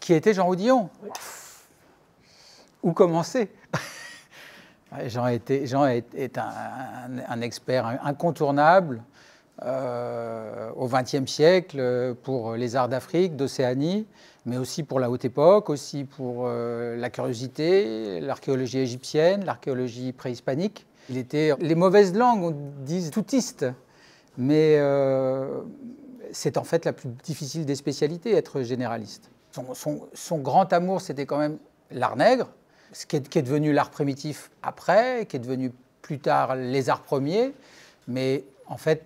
Qui était Jean Oudillon? Où commencer? Jean est un expert incontournable au XXe siècle pour les arts d'Afrique, d'Océanie, mais aussi pour la haute époque, aussi pour la curiosité, l'archéologie égyptienne, l'archéologie préhispanique. Il était, les mauvaises langues disent toutiste, mais c'est en fait la plus difficile des spécialités, être généraliste. Son grand amour, c'était quand même l'art nègre, ce qui est devenu l'art primitif après, qui est devenu plus tard les arts premiers, mais en fait,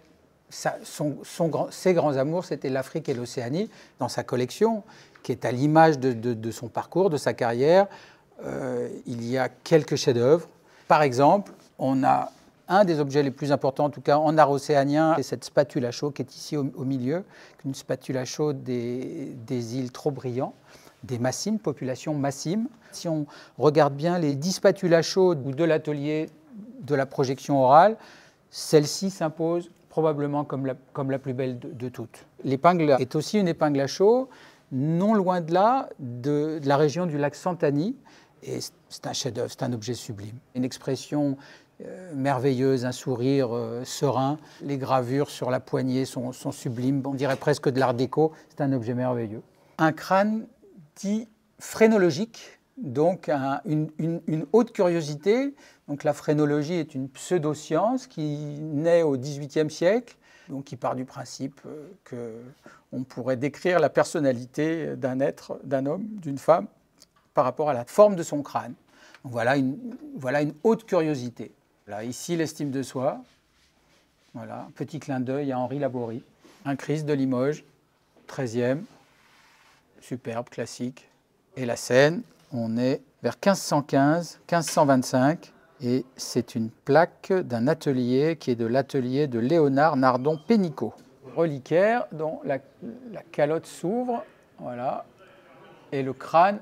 ses grands amours, c'était l'Afrique et l'Océanie, dans sa collection, qui est à l'image de son parcours, de sa carrière. Il y a quelques chefs-d'œuvre. Par exemple, on a un des objets les plus importants, en tout cas en art océanien, c'est cette spatule à chaud qui est ici au milieu, une spatule à chaud des îles Trobriand, des Massimes, population Massime. Si on regarde bien les 10 spatules à chaud de l'atelier de la projection orale, celle-ci s'impose probablement comme la plus belle de toutes. L'épingle est aussi une épingle à chaud, non loin de là, de la région du lac Santani, et c'est un chef-d'œuvre, c'est un objet sublime. Une expression merveilleuse, un sourire serein. Les gravures sur la poignée sont sublimes, on dirait presque de l'art déco, c'est un objet merveilleux. Un crâne dit phrénologique, donc une haute curiosité. Donc la phrénologie est une pseudo-science qui naît au XVIIIe siècle, donc qui part du principe qu'on pourrait décrire la personnalité d'un être, d'un homme, d'une femme, par rapport à la forme de son crâne. Donc voilà une haute curiosité. Là, ici, l'estime de soi. Voilà, un petit clin d'œil à Henri Laborie. Un Christ de Limoges, 13e, superbe, classique. Et la scène, on est vers 1515, 1525, et c'est une plaque d'un atelier qui est de l'atelier de Léonard Nardon-Pénicaud. Reliquaire dont la calotte s'ouvre, voilà, et le crâne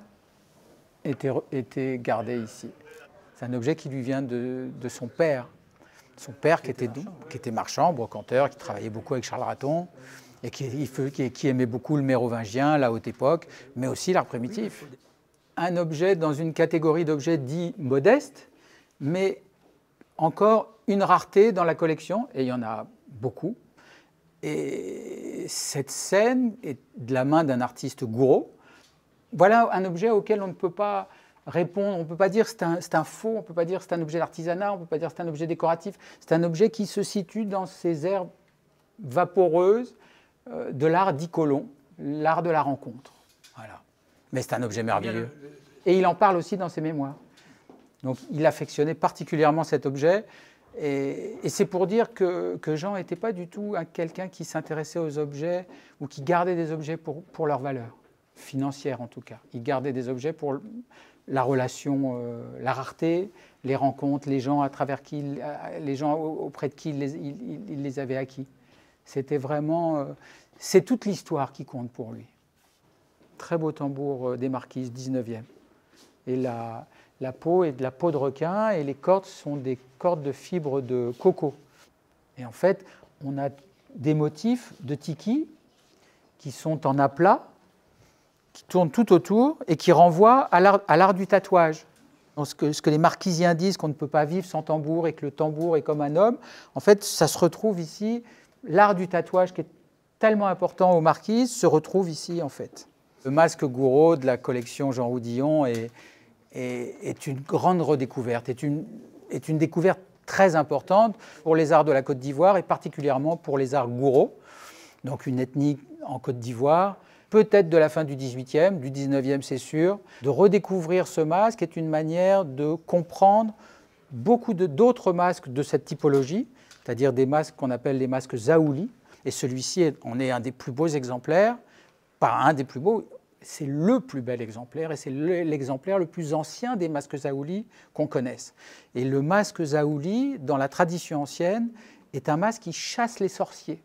était gardé ici. C'est un objet qui lui vient de son père. Son père qui était marchand, brocanteur, qui travaillait beaucoup avec Charles Raton et qui aimait beaucoup le mérovingien, la haute époque, mais aussi l'art primitif. Un objet dans une catégorie d'objets dits modestes, mais encore une rareté dans la collection, et il y en a beaucoup. Et cette scène est de la main d'un artiste Gouraud. Voilà un objet auquel on ne peut pas répondre, on ne peut pas dire c'est un faux, on ne peut pas dire c'est un objet d'artisanat, on ne peut pas dire c'est un objet décoratif. C'est un objet qui se situe dans ces aires vaporeuses de l'art d'Icolon, l'art de la rencontre. Voilà. Mais c'est un objet merveilleux. Et il en parle aussi dans ses mémoires. Donc il affectionnait particulièrement cet objet. Et c'est pour dire que Jean n'était pas du tout quelqu'un qui s'intéressait aux objets ou qui gardait des objets pour leur valeur financière en tout cas. Il gardait des objets pour la relation, la rareté, les rencontres, les gens les gens auprès de qui il les avait acquis. C'était vraiment, c'est toute l'histoire qui compte pour lui. Très beau tambour des Marquises, 19e. Et la peau est de la peau de requin et les cordes sont des cordes de fibres de coco. Et en fait, on a des motifs de tiki qui sont en aplat, qui tournent tout autour et qui renvoient à l'art du tatouage. Donc ce que les marquisiens disent, qu'on ne peut pas vivre sans tambour et que le tambour est comme un homme, en fait, ça se retrouve ici. L'art du tatouage, qui est tellement important aux marquises, se retrouve ici, en fait. Le masque Gouraud de la collection Jean Oudillon est une grande redécouverte, est une découverte très importante pour les arts de la Côte d'Ivoire et particulièrement pour les arts Gouraud, donc une ethnie en Côte d'Ivoire, peut-être de la fin du XVIIIe, du XIXe c'est sûr. De redécouvrir ce masque est une manière de comprendre beaucoup d'autres masques de cette typologie, c'est-à-dire des masques qu'on appelle les masques Zaouli, et celui-ci en est un des plus beaux exemplaires, pas un des plus beaux, c'est le plus bel exemplaire et c'est l'exemplaire le plus ancien des masques Zaouli qu'on connaisse. Et le masque Zaouli, dans la tradition ancienne, est un masque qui chasse les sorciers.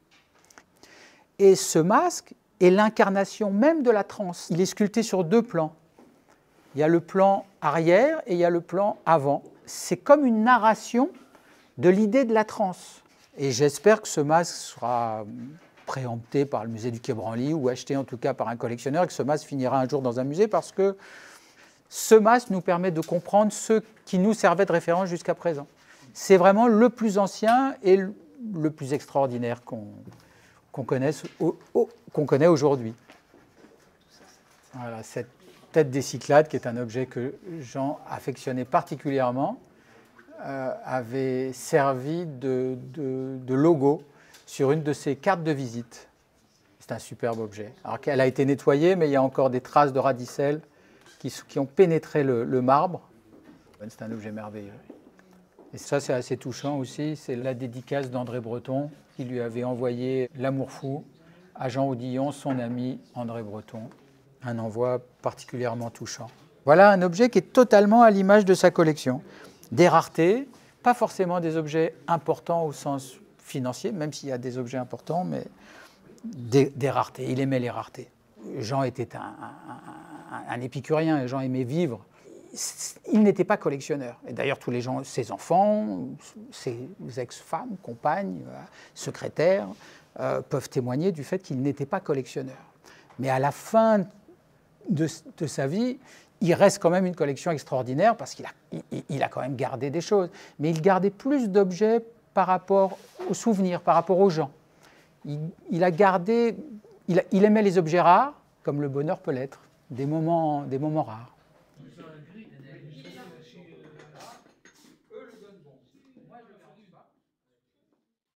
Et ce masque est l'incarnation même de la transe. Il est sculpté sur deux plans. Il y a le plan arrière et il y a le plan avant. C'est comme une narration de l'idée de la transe. Et j'espère que ce masque sera préempté par le musée du Quai Branly ou acheté en tout cas par un collectionneur, et que ce masque finira un jour dans un musée parce que ce masque nous permet de comprendre ce qui nous servait de référence jusqu'à présent. C'est vraiment le plus ancien et le plus extraordinaire qu'on connaît aujourd'hui. Voilà, cette tête des Cyclades, qui est un objet que Jean affectionnait particulièrement, avait servi de logo sur une de ses cartes de visite. C'est un superbe objet. Alors qu'elle a été nettoyée, mais il y a encore des traces de radicelles qui ont pénétré le marbre. C'est un objet merveilleux. Et ça, c'est assez touchant aussi. C'est la dédicace d'André Breton, qui lui avait envoyé l'amour fou à Jean Odillon, son ami André Breton. Un envoi particulièrement touchant. Voilà un objet qui est totalement à l'image de sa collection. Des raretés, pas forcément des objets importants au sens financier, même s'il y a des objets importants, mais des raretés. Il aimait les raretés. Jean était un épicurien, Jean aimait vivre. Il n'était pas collectionneur. Et d'ailleurs, tous les gens, ses enfants, ses ex-femmes, compagnes, secrétaires, peuvent témoigner du fait qu'il n'était pas collectionneur. Mais à la fin de sa vie, il reste quand même une collection extraordinaire parce qu'il a quand même gardé des choses. Mais il gardait plus d'objets par rapport aux souvenirs, par rapport aux gens. Il aimait les objets rares, comme le bonheur peut l'être, des moments rares.